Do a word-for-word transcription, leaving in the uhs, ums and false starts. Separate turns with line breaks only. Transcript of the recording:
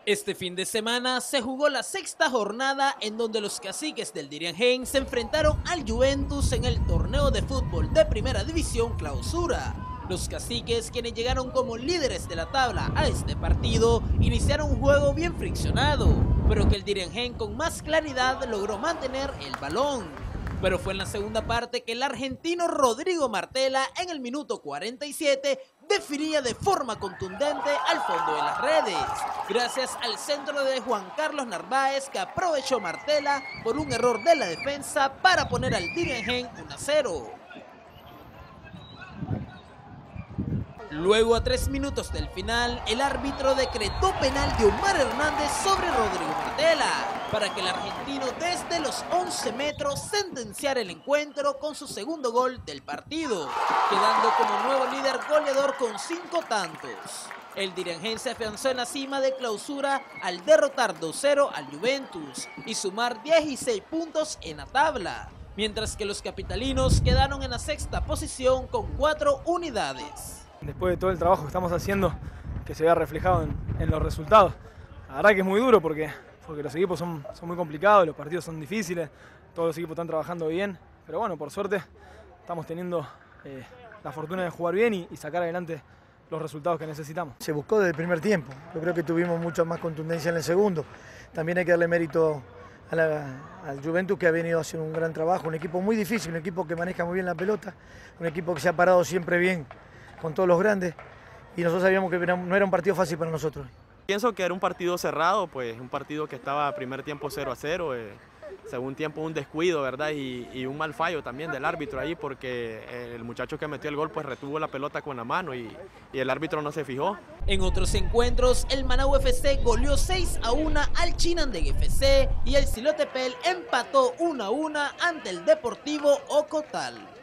Este fin de semana se jugó la sexta jornada en donde los caciques del Diriangén se enfrentaron al Juventus en el torneo de fútbol de primera división clausura. Los caciques, quienes llegaron como líderes de la tabla a este partido, iniciaron un juego bien friccionado, pero que el Diriangén con más claridad logró mantener el balón. Pero fue en la segunda parte que el argentino Rodrigo Martela, en el minuto cuarenta y siete, definía de forma contundente al fondo de las redes, gracias al centro de Juan Carlos Narváez, que aprovechó Martela por un error de la defensa para poner al Diriangén uno a cero. Luego, a tres minutos del final, el árbitro decretó penal de Omar Hernández sobre Rodrigo Martela, para que el argentino desde los once metros sentenciara el encuentro con su segundo gol del partido, quedando como nuevo líder goleador con cinco tantos. El Diriangén se afianzó en la cima de clausura al derrotar dos cero al Juventus y sumar dieciséis puntos en la tabla, mientras que los capitalinos quedaron en la sexta posición con cuatro unidades.
Después de todo el trabajo que estamos haciendo, que se vea reflejado en, en los resultados. La verdad que es muy duro porque, porque los equipos son, son muy complicados, los partidos son difíciles, todos los equipos están trabajando bien, pero bueno, por suerte estamos teniendo eh, la fortuna de jugar bien y, y sacar adelante los resultados que necesitamos.
Se buscó desde el primer tiempo, yo creo que tuvimos mucha más contundencia en el segundo. También hay que darle mérito a la, al Juventus, que ha venido haciendo un gran trabajo, un equipo muy difícil, un equipo que maneja muy bien la pelota, un equipo que se ha parado siempre bien con todos los grandes, y nosotros sabíamos que no era un partido fácil para nosotros.
Pienso que era un partido cerrado, pues un partido que estaba primer tiempo cero a cero, eh, segundo tiempo un descuido, ¿verdad? Y, y un mal fallo también del árbitro ahí, porque el muchacho que metió el gol pues retuvo la pelota con la mano y, y el árbitro no se fijó.
En otros encuentros, el Managua F C goleó seis a uno al Chinandega F C y el Silotepel empató uno a uno ante el Deportivo Ocotal.